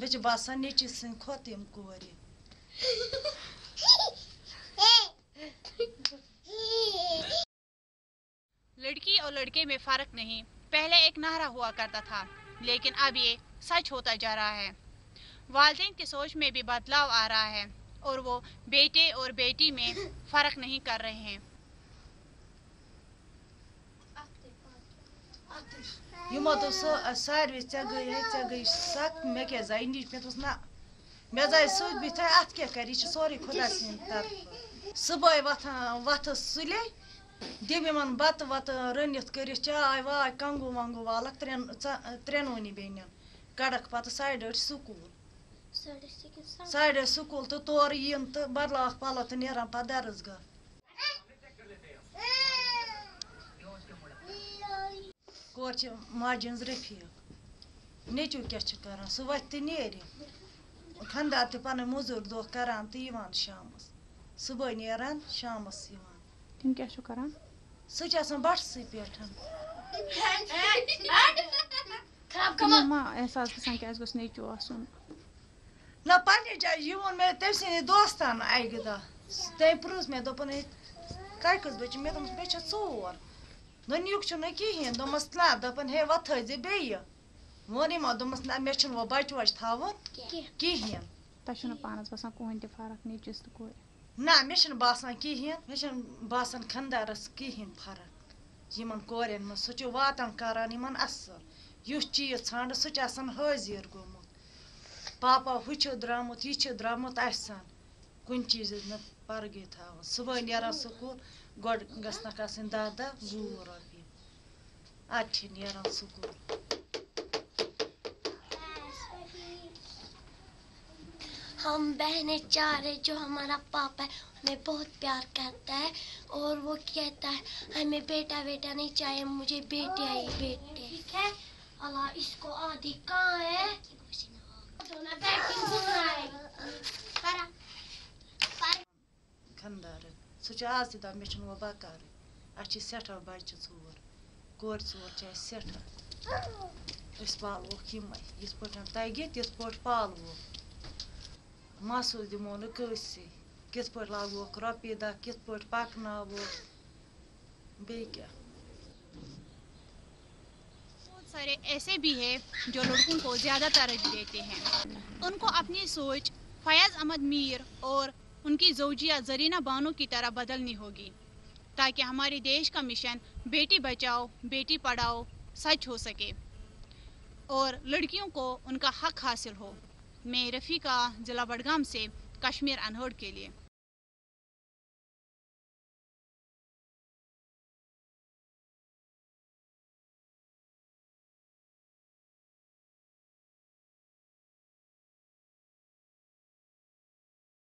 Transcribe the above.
مجھے باسان نیچی سن کھوتیم کوری لڑکی اور لڑکے میں فرق نہیں. پہلے ایک نعرہ ہوا کرتا تھا لیکن اب یہ سچ ہوتا جا رہا ہے. والدین کی سوچ میں بھی بدلاؤ آ رہا ہے اور وہ بیٹے اور بیٹی میں فرق نہیں کر رہے ہیں. یمو دوپ ساروی ژے گئی سک مے کیا زائی نِچ مے دوس نہ مے زاے سۭتۍ بِہتھے اتھ کیٛاہ کَرِ یہِ چھِ سورُے خۄدا سٕنٛدِ طرفہٕ صُبحٲے وۄتھَس سُلے دِم یِمَن بَتہٕ وَتہٕ رٔنِتھ کٔرِتھ چاے واے کنٛگوٗ وَنٛگوٗ والَکھ ترٛٮ۪نوٕنی بیٚنٮ۪ن کَڑَکھ پَتہٕ 8:30 سکوٗل 8:30 سکوٗل تہٕ تورٕ یِن تہٕ بَدلاوَکھ پَلو تہٕ نیران پَتہٕ درسگاہ. کورِ چھِ ماجہِ ہٕنٛز رٔفیٖق نیٚچوٗ کیٛاہ چھِ کَران سُہ وۄتھِ تہٕ نیرِ خانٛدار تہِ پَنٕنۍ موٚزوٗرۍ دۄہ کَران تہٕ یِوان شامَس صُبحٲے نیران شامَس یِوان. تِم کیٛاہ چھُ کَران؟ سُہ چھِ آسان بَٹھسٕے پٮ۪ٹھ. تِمن ما احساس گژھان کہِ اَسہِ گوٚژھ نیٚچوٗ آسُن؟ نہ پنٛنہِ جایہِ یہِ ووٚن مےٚ تٔمۍ سٕنٛدِ دوستَن اَکہِ دۄہ تٔمۍ پرٛژھ مےٚ دوٚپُن ہے کَتہِ کٔژ بجہِ مےٚ دوٚپمَس مےٚ چھِ 4 نُنیُک چھُنہٕ کِہیٖنۍ دوٚپمَس نہ دوٚپُن ہے وۄنۍ تھٲیزِ بیٚیہِ ووٚن یِمو دوٚپمَس نہ مےٚ چھُنہٕ وۄنۍ بَچہٕ وَچہٕ تھاوُن کِہیٖنۍ. تۄہہِ چھُنہٕ پانَس باسان کٕہۭنۍ تہِ فرق نیٚچوِس تہٕ کورِ؟ نہ مےٚ چھِنہٕ باسان کِہیٖنۍ مےٚ چھِنہٕ باسان خانٛدارَس کِہیٖنۍ فرق یِمَن کورٮ۪ن منٛز سُہ چھُ واتان کَران یِمَن اَصٕل یُس چیٖز ژھانٛڈٕ سُہ چھُ آسان حٲضِر گوٚمُت پاپا ہُہ چھُ درٛامُت یہِ چھُ درٛامُت اَسان کُنہِ چیٖزٕچ نہٕ پَرگٕے تھاوان صُبحٲے نیران سکوٗل گۄڈٕ گژھنَکھ آسٕنۍ 10-20 رۄپیہِ اَدٕ چھِ نیران سکوٗل. ہم بہنیں 4 ہیں جو ہمارا پاپا ہے ہمیں بہت پیار کرتا ہے اور وہ کہتا ہے ہمیں بیٹا بیٹا نہیں چاہیے مجھے بیٹے ہی بیٹے. ٹھیک ہے اللہ اس کو آدھی کہاں ہے خانٛدارَن سُہ چھُ آز تہِ دَپان مےٚ چھُنہٕ وۄنۍ بکارٕے اَسہِ چھِ سٮ۪ٹھاہ بَچہِ 4 کورِ 4 چھِ اَسہِ سٮ۪ٹھاہ أسۍ پالوکھ یِمَے یِتھ پٲٹھۍ تَگہِ تِتھ پٲٹھۍ پالوکھ مَسوٗس دِمو نہٕ کٲنٛسے کِتھ پٲٹھۍ لاگوکھ رۄپیہِ دَہ کِتھ پٲٹھۍ پَکناووکھ بیٚیہِ کیٛاہ. بہت سارے ایسے بھی ہیں جو لڑکوں کو زیادہ ترجیح دیتے ہیں. ان کو اپنی سوچ فیاض احمد میر اور ان کی زوجیہ زرینہ بانو کی طرح بدلنی ہوگی تاکہ ہمارے دیش کا مشن بیٹی بچاؤ بیٹی پڑھاؤ سچ ہو سکے اور لڑکیوں کو ان کا حق حاصل ہو. میں رفیقہ ضلع بڈگام سے کشمیر انہرڈ کے لیے.